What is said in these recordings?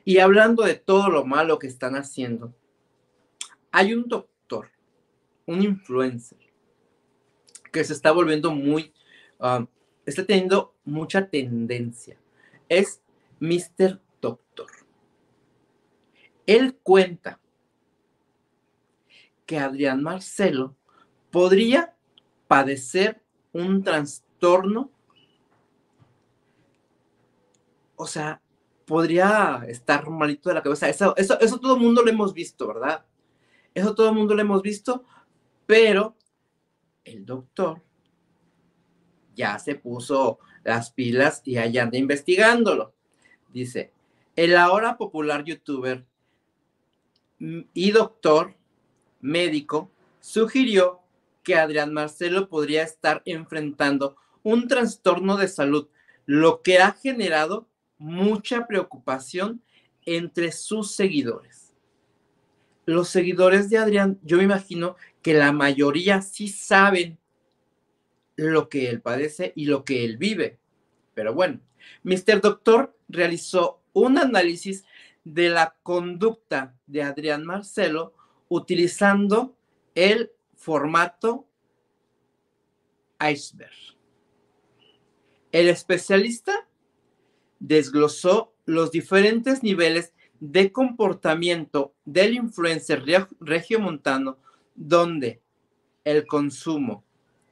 Y hablando de todo lo malo que están haciendo, hay un doctor, un influencer, que se está volviendo muy, uh, está teniendo mucha tendencia. Es Mr. Doctor. Él cuenta que Adrián Marcelo podría padecer un trastorno, o sea, podría estar malito de la cabeza. Eso todo el mundo lo hemos visto, ¿verdad? Eso todo el mundo lo hemos visto, pero el doctor ya se puso las pilas y allá anda investigándolo. Dice, el ahora popular youtuber y doctor médico sugirió que Adrián Marcelo podría estar enfrentando un trastorno de salud, lo que ha generado mucha preocupación entre sus seguidores. Los seguidores de Adrián, yo me imagino que la mayoría sí saben lo que él padece y lo que él vive. Pero bueno, Mr. Doctor realizó un análisis de la conducta de Adrián Marcelo utilizando el formato iceberg. El especialista desglosó los diferentes niveles de comportamiento del influencer regiomontano, donde el consumo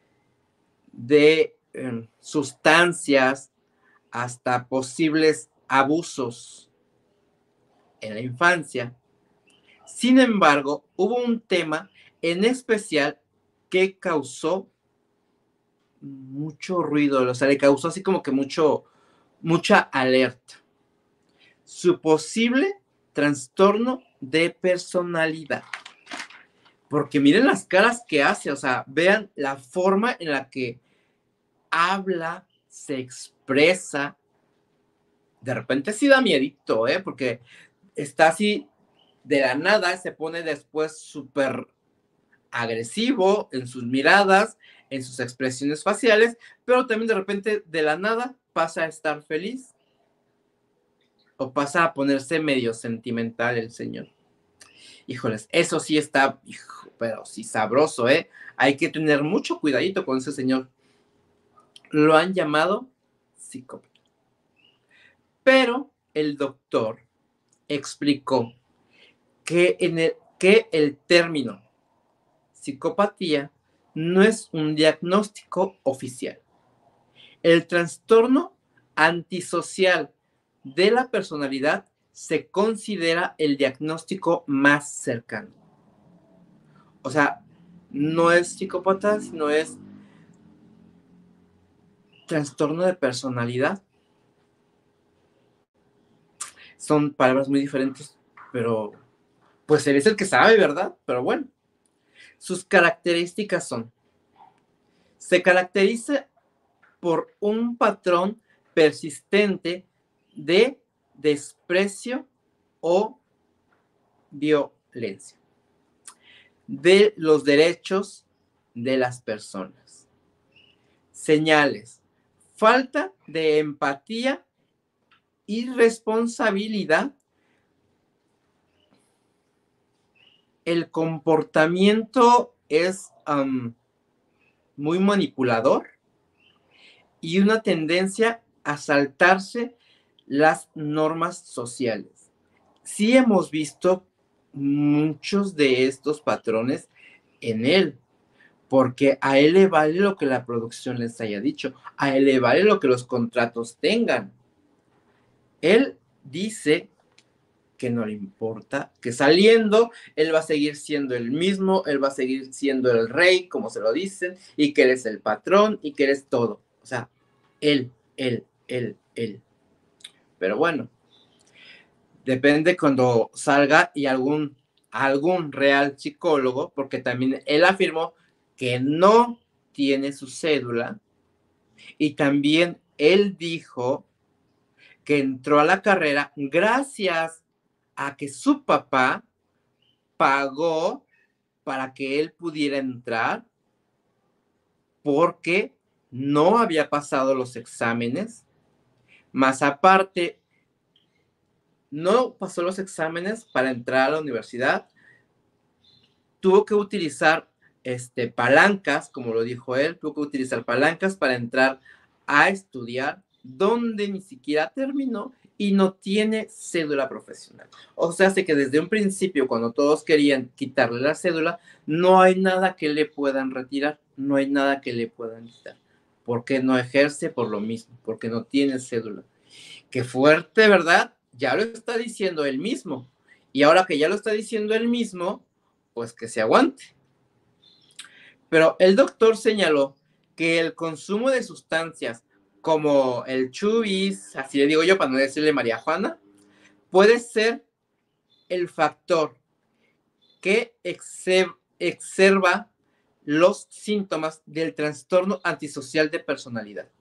de sustancias hasta posibles abusos en la infancia. Sin embargo, hubo un tema en especial que causó mucho ruido, o sea, le causó así como que mucha alerta. Su posible trastorno de personalidad. Porque miren las caras que hace, o sea, vean la forma en la que habla, se expresa. De repente sí da miedito, porque está así de la nada, se pone después súper agresivo en sus miradas, en sus expresiones faciales, pero también de repente de la nada pasa a estar feliz o pasa a ponerse medio sentimental el señor. Híjoles, eso sí está, pero sí sabroso, ¿eh? Hay que tener mucho cuidadito con ese señor. Lo han llamado psicópata. Pero el doctor explicó que el término psicopatía no es un diagnóstico oficial. El trastorno antisocial de la personalidad se considera el diagnóstico más cercano. O sea, no es psicópata, sino es trastorno de personalidad. Son palabras muy diferentes, pero pues él es el que sabe, ¿verdad? Pero bueno, sus características son, se caracteriza por un patrón persistente de desprecio o violencia de los derechos de las personas. Señales: falta de empatía y responsabilidad. El comportamiento es muy manipulador y una tendencia a saltarse las normas sociales. Sí hemos visto muchos de estos patrones en él, porque a él le vale lo que la producción les haya dicho, a él le vale lo que los contratos tengan. Él dice que no le importa, que saliendo él va a seguir siendo el mismo, él va a seguir siendo el rey, como se lo dicen, y que él es el patrón y que él es todo. O sea, él. Pero bueno, depende cuando salga y algún real psicólogo, porque también él afirmó que no tiene su cédula y también él dijo que entró a la carrera gracias a que su papá pagó para que él pudiera entrar porque no había pasado los exámenes, más aparte no pasó los exámenes para entrar a la universidad, tuvo que utilizar palancas, como lo dijo él, tuvo que utilizar palancas para entrar a estudiar, donde ni siquiera terminó y no tiene cédula profesional. O sea, hace que desde un principio, cuando todos querían quitarle la cédula, no hay nada que le puedan retirar, no hay nada que le puedan quitar, porque no ejerce por lo mismo, porque no tiene cédula. Qué fuerte, ¿verdad? Ya lo está diciendo él mismo. Y ahora que ya lo está diciendo él mismo, pues que se aguante. Pero el doctor señaló que el consumo de sustancias como el chubis, así le digo yo para no decirle María Juana, puede ser el factor que exacerba los síntomas del trastorno antisocial de personalidad.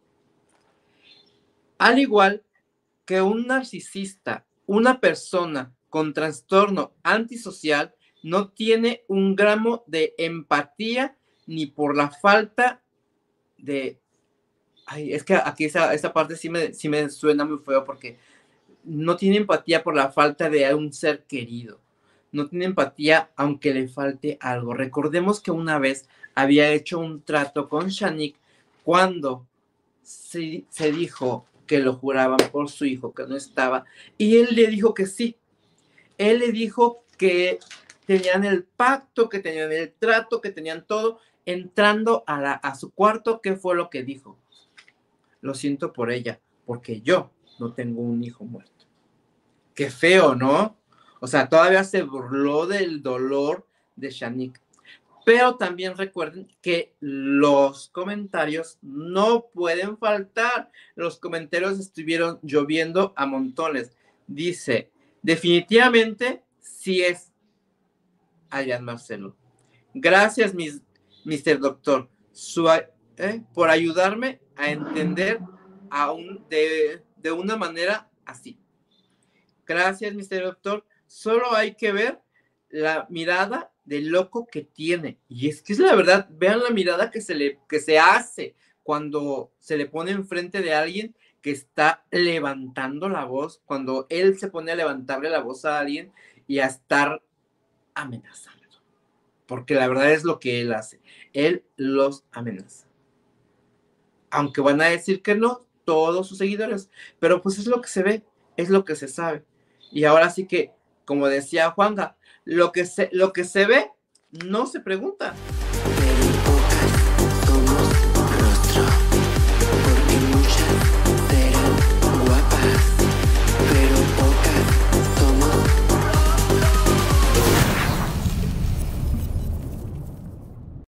Al igual que un narcisista, una persona con trastorno antisocial, no tiene un gramo de empatía ni por la falta de... Ay, es que aquí esa parte sí me suena muy feo porque no tiene empatía por la falta de un ser querido. No tiene empatía aunque le falte algo. Recordemos que una vez había hecho un trato con Shanique cuando se dijo que lo juraban por su hijo, que no estaba, y él le dijo que sí. Él le dijo que tenían el pacto, que tenían el trato, que tenían todo. Entrando a su cuarto, ¿qué fue lo que dijo? Lo siento por ella, porque yo no tengo un hijo muerto. Qué feo, ¿no? O sea, todavía se burló del dolor de Shanique. Pero también recuerden que los comentarios no pueden faltar. Los comentarios estuvieron lloviendo a montones. Dice, definitivamente sí es Adrián Marcelo. Gracias, Mr. Doctor, por ayudarme a entender de una manera así. Gracias, Mr. Doctor. Solo hay que ver la mirada de loco que tiene. Y es que es la verdad, vean la mirada que se hace cuando se le pone enfrente de alguien que está levantando la voz, cuando él se pone a levantarle la voz a alguien y a estar amenazando. Porque la verdad es lo que él hace. Él los amenaza. Aunque van a decir que no, todos sus seguidores. Pero pues es lo que se ve, es lo que se sabe. Y ahora sí que, como decía Juanga, lo que se ve no se pregunta.